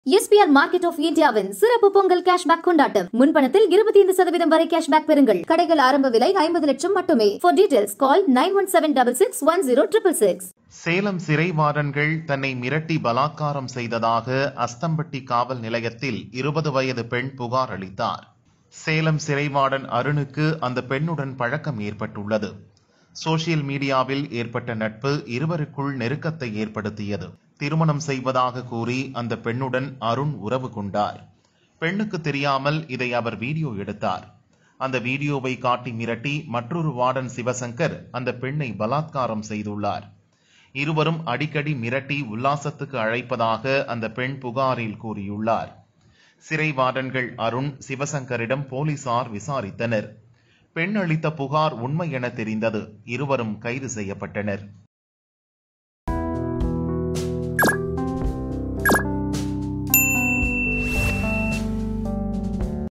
SPR Market of Indiaவின் சிறப்பு Pongal cashback கொண்டாட்டம். முன்பணத்தில் 25% வரை கேஷ்பேக் பெறுங்கள். கடைகள் ஆரம்ப விலை 50 லட்சம் மட்டுமே. For details call 9176610666. சேலம் சிறை வார்டன்கள் தன்னை மிரட்டி பலாத்காரம் செய்ததாக அஸ்தம்பட்டி காவல் நிலையத்தில் 20 வயது பெண் புகார் அளித்தார். சேலம் சிறை வார்டன் அருணுக்கு அந்த பெண்ணுடன் பழக்கம் ஏற்பட்டுள்ளது. சோசியல் மீடியாவில் ஏற்பட்ட நட்பு இருவருக்குள் நெருக்கத்தை ஏற்படுத்தியது. திருமணம் செய்வதாக கூறி அந்த பெண்ணுடன் அருண் உறவு கொண்டார். பெண்ணுக்கு தெரியாமல் இதை அவர் வீடியோ எடுத்தார். அந்த வீடியோவை காட்டி மிரட்டி மற்றொரு வார்டன் சிவசங்கர் அந்த பெண்ணை பலாத்காரம் செய்துள்ளார். இருவரும் அடிக்கடி மிரட்டி உல்லாசத்துக்கு அழைப்பதாக அந்த பெண் புகாரில் கூறியுள்ளார். சிறை வார்டன்கள் அருண், சிவசங்கரிடம் போலீசார் விசாரித்தனர். பெண் அளித்த புகார் உண்மை என தெரிந்தது. இருவரும் கைது செய்யப்பட்டனர்.